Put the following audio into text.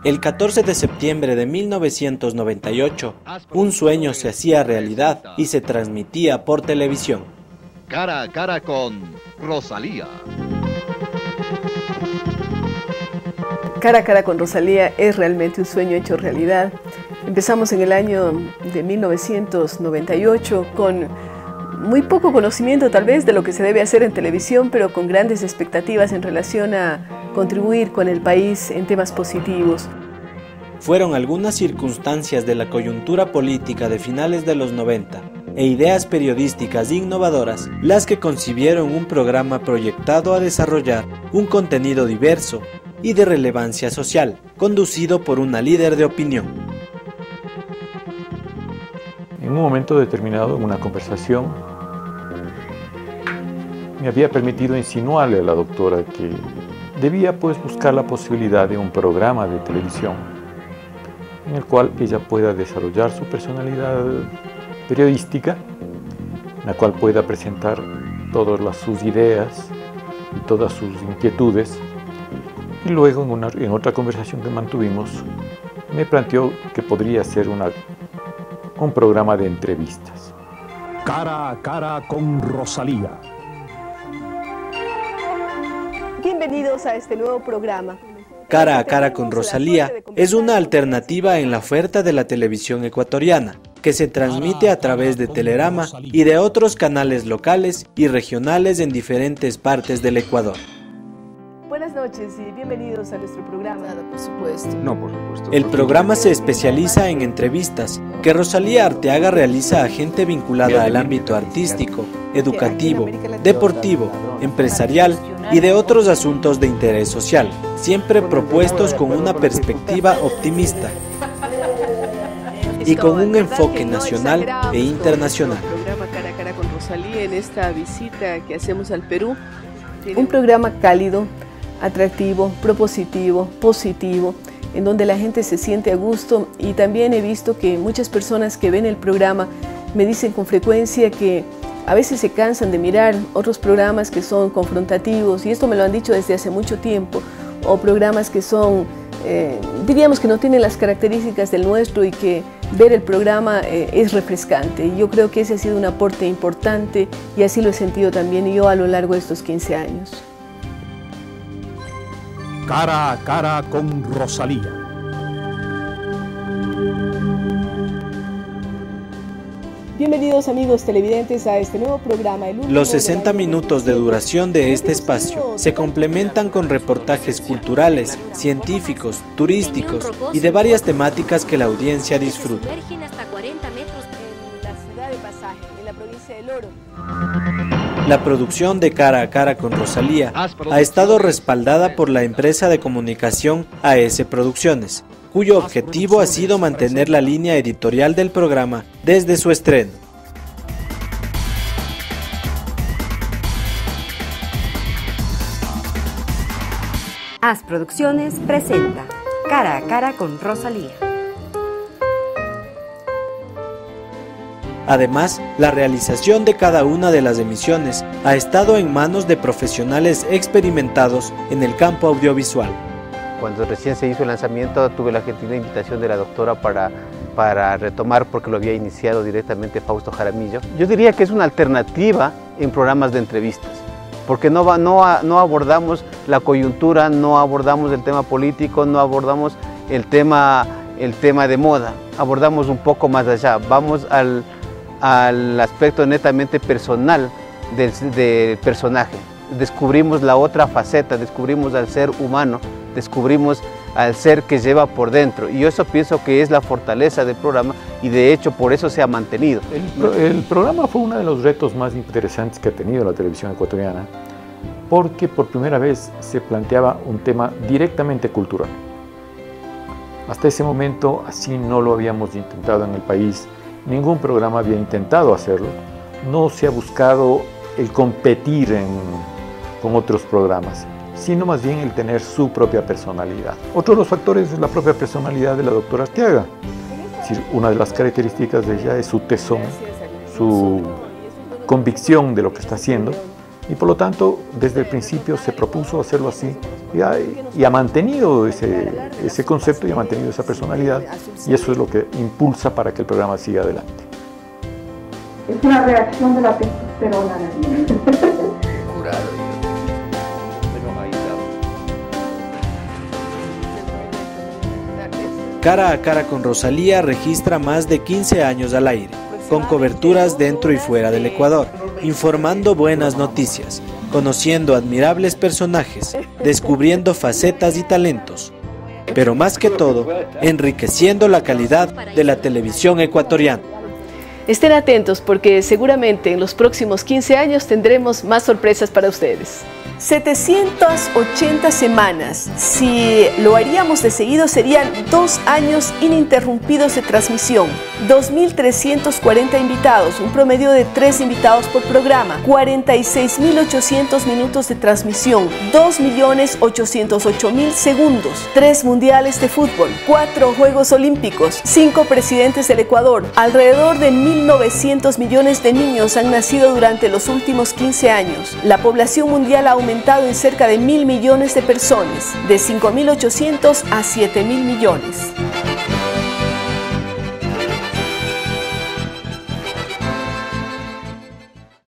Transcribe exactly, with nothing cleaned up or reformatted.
El catorce de septiembre de mil novecientos noventa y ocho, un sueño se hacía realidad y se transmitía por televisión. Cara a cara con Rosalía. Cara a cara con Rosalía es realmente un sueño hecho realidad. Empezamos en el año de mil novecientos noventa y ocho con muy poco conocimiento tal vez de lo que se debe hacer en televisión, pero con grandes expectativas en relación a contribuir con el país en temas positivos. Fueron algunas circunstancias de la coyuntura política de finales de los noventa e ideas periodísticas innovadoras las que concibieron un programa proyectado a desarrollar un contenido diverso y de relevancia social, conducido por una líder de opinión. En un momento determinado, en una conversación, me había permitido insinuarle a la doctora que debía pues buscar la posibilidad de un programa de televisión en el cual ella pueda desarrollar su personalidad periodística, en la cual pueda presentar todas las, sus ideas y todas sus inquietudes. Y luego, en, una, en otra conversación que mantuvimos, me planteó que podría ser una, un programa de entrevistas. Cara a cara con Rosalía. Bienvenidos a este nuevo programa. Cara a cara con Rosalía es una alternativa en la oferta de la televisión ecuatoriana, que se transmite a través de Telerama y de otros canales locales y regionales en diferentes partes del Ecuador. Buenas noches y bienvenidos a nuestro programa. Por supuesto. No, por supuesto. El programa se especializa en entrevistas que Rosalía Arteaga realiza a gente vinculada al ámbito artístico, educativo, deportivo, empresarial y de otros asuntos de interés social, siempre propuestos con una perspectiva optimista y con un enfoque nacional e internacional. El programa Cara a cara con Rosalía en esta visita que hacemos al Perú. Un programa cálido, atractivo, propositivo, positivo, en donde la gente se siente a gusto, y también he visto que muchas personas que ven el programa me dicen con frecuencia que a veces se cansan de mirar otros programas que son confrontativos, y esto me lo han dicho desde hace mucho tiempo, o programas que son, eh, diríamos que no tienen las características del nuestro, y que ver el programa eh, es refrescante. Y yo creo que ese ha sido un aporte importante, y así lo he sentido también yo a lo largo de estos quince años. Cara a cara con Rosalía. Bienvenidos amigos televidentes a este nuevo programa. El Los sesenta minutos de duración de este espacio se complementan con reportajes culturales, científicos, turísticos y de varias temáticas que la audiencia disfruta. La producción de Cara a cara con Rosalía ha estado respaldada por la empresa de comunicación A S Producciones, cuyo objetivo ha sido mantener la línea editorial del programa desde su estreno. A S Producciones presenta Cara a cara con Rosalía. Además, la realización de cada una de las emisiones ha estado en manos de profesionales experimentados en el campo audiovisual. Cuando recién se hizo el lanzamiento, tuve la gentil invitación de la doctora para, para retomar, porque lo había iniciado directamente Fausto Jaramillo. Yo diría que es una alternativa en programas de entrevistas, porque no, va, no, no abordamos la coyuntura, no abordamos el tema político, no abordamos el tema, el tema de moda, abordamos un poco más allá, vamos al... al aspecto netamente personal del, del personaje. Descubrimos la otra faceta, descubrimos al ser humano, descubrimos al ser que lleva por dentro, y yo eso pienso que es la fortaleza del programa, y de hecho por eso se ha mantenido. El, el programa fue uno de los retos más interesantes que ha tenido la televisión ecuatoriana, porque por primera vez se planteaba un tema directamente cultural. Hasta ese momento así no lo habíamos intentado en el país. Ningún programa había intentado hacerlo, no se ha buscado el competir en, con otros programas, sino más bien el tener su propia personalidad. Otro de los factores es la propia personalidad de la doctora Arteaga. Es decir, una de las características de ella es su tesón, su convicción de lo que está haciendo, y por lo tanto desde el principio se propuso hacerlo así, y ha, y ha mantenido ese, ese concepto y ha mantenido esa personalidad, y eso es lo que impulsa para que el programa siga adelante. Es una reacción de la testosterona. Cara a Cara con Rosalía registra más de quince años al aire, con coberturas dentro y fuera del Ecuador, informando buenas noticias, conociendo admirables personajes, descubriendo facetas y talentos, pero más que todo, enriqueciendo la calidad de la televisión ecuatoriana. Estén atentos porque seguramente en los próximos quince años tendremos más sorpresas para ustedes. setecientas ochenta semanas. Si lo haríamos de seguido serían dos años ininterrumpidos de transmisión, dos mil trescientos cuarenta invitados, un promedio de tres invitados por programa, cuarenta y seis mil ochocientos minutos de transmisión, dos millones ochocientos ocho mil segundos, tres mundiales de fútbol, cuatro Juegos Olímpicos, cinco presidentes del Ecuador, alrededor de mil novecientos millones de niños han nacido durante los últimos quince años. La población mundial ha aumentado en cerca de mil millones de personas, de cinco mil ochocientos a siete mil millones.